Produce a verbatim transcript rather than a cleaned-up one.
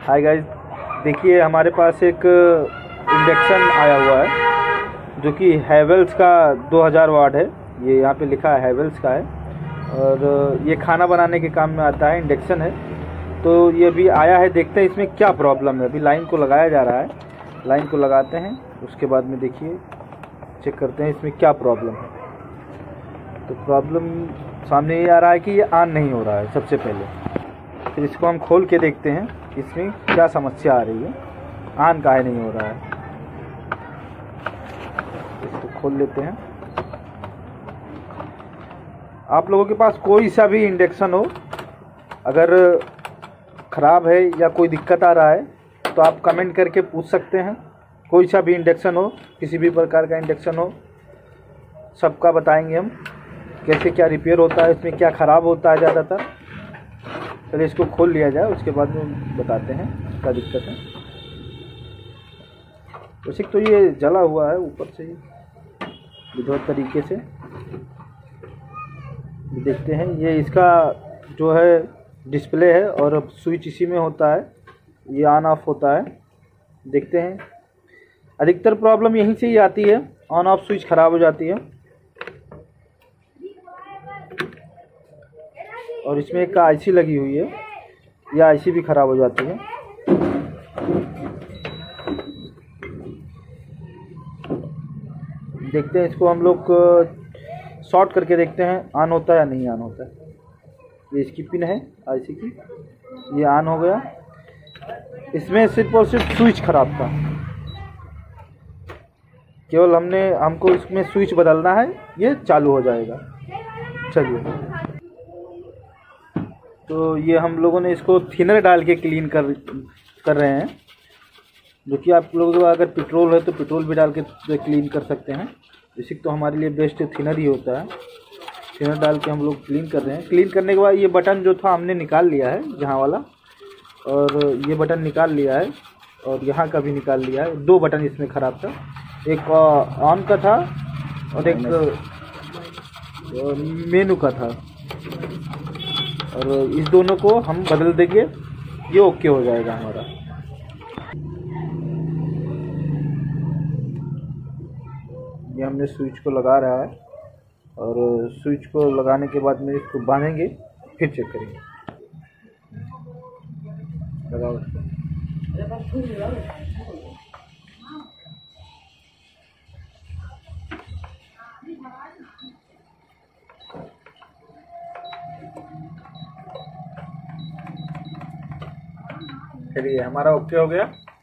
Hi guys, देखिए हमारे पास एक इंडक्शन आया हुआ है जो कि हैवेल्स का दो हज़ार वाट है। ये यहाँ पे लिखा है हैवेल्स का है और ये खाना बनाने के काम में आता है, इंडक्शन है। तो ये अभी आया है, देखते हैं इसमें क्या प्रॉब्लम है। अभी लाइन को लगाया जा रहा है, लाइन को लगाते हैं, उसके बाद में देखिए चेक करते हैं इसमें क्या प्रॉब्लम है। तो प्रॉब्लम सामने ये आ रहा है कि ये ऑन नहीं हो रहा है सबसे पहले। फिर इसको हम खोल के देखते हैं इसमें क्या समस्या आ रही है, ऑन काहे नहीं हो रहा है। इसको खोल लेते हैं। आप लोगों के पास कोई सा भी इंडक्शन हो, अगर ख़राब है या कोई दिक्कत आ रहा है तो आप कमेंट करके पूछ सकते हैं। कोई सा भी इंडक्शन हो, किसी भी प्रकार का इंडक्शन हो, सबका बताएंगे हम कैसे क्या रिपेयर होता है, इसमें क्या ख़राब होता है ज़्यादातर। चलिए इसको खोल लिया जाए, उसके बाद में बताते हैं क्या दिक्कत है। वैसे तो ये जला हुआ है ऊपर से ही विधवत तरीके से। देखते हैं, ये इसका जो है डिस्प्ले है और स्विच इसी में होता है, ये ऑन ऑफ होता है। देखते हैं, अधिकतर प्रॉब्लम यहीं से ही आती है, ऑन ऑफ स्विच ख़राब हो जाती है। और इसमें एक आईसी लगी हुई है, यह आईसी भी ख़राब हो जाती है। देखते हैं इसको हम लोग शॉर्ट करके देखते हैं ऑन होता है या नहीं ऑन होता है। ये इसकी पिन है आईसी की, ये ऑन हो गया। इसमें सिर्फ और सिर्फ स्विच ख़राब था, केवल हमने हमको इसमें स्विच बदलना है, ये चालू हो जाएगा। चलिए, तो ये हम लोगों ने इसको थिनर डाल के क्लीन कर कर रहे हैं, जो कि आप लोगों को अगर पेट्रोल है तो पेट्रोल भी डाल के क्लीन कर सकते हैं। बेसिक तो हमारे लिए बेस्ट थिनर ही होता है। थिनर डाल के हम लोग क्लीन कर रहे हैं। क्लीन करने के बाद ये बटन जो था हमने निकाल लिया है, जहाँ वाला, और ये बटन निकाल लिया है और यहाँ का भी निकाल लिया है। दो बटन इसमें ख़राब था, एक ऑन का था और एक मेनू का था, और इस दोनों को हम बदल देंगे, ये ओके हो जाएगा हमारा। ये हमने स्विच को लगा रहा है और स्विच को लगाने के बाद में इसको बांधेंगे, फिर चेक करेंगे। लगाओ इसको। चलिए, हमारा ओके हो गया।